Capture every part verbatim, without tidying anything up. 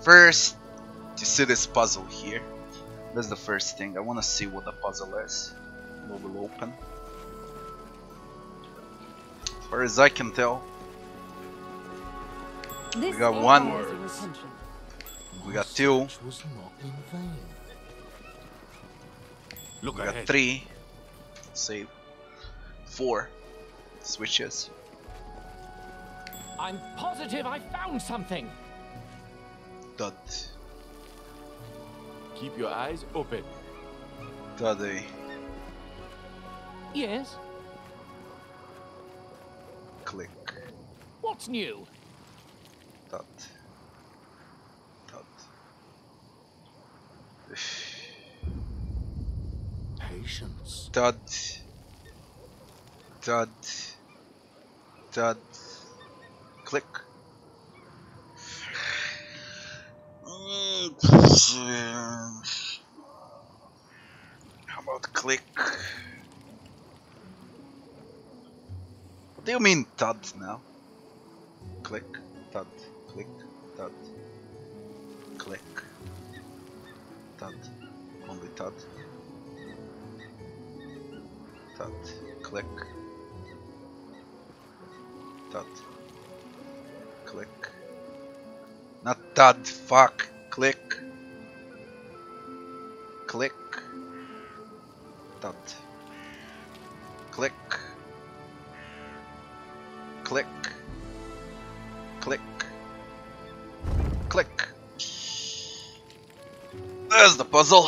First, you see this puzzle here. That's the first thing. I want to see what the puzzle is. What will open. As far as I can tell, we got one. We got two. We got three. Save. Four switches. I'm positive I found something. Thud. Keep your eyes open. Thud. Yes? Click. What's new? Thud. Thud. Patience. Thud. Thud. Thud. Click. How about click? What do you mean Thud now? Click, Thud, click, Thud, click, Thud, only Thud, Thud, click, Thud, click, not Thud, fuck, click, click, Thud, click, click, click, click. There's the puzzle.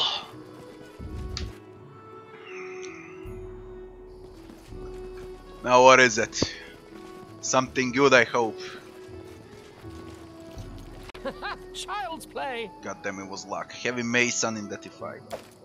Now what is it? Something good, I hope. Child's play. God damn, it was luck. Heavy mace unidentified.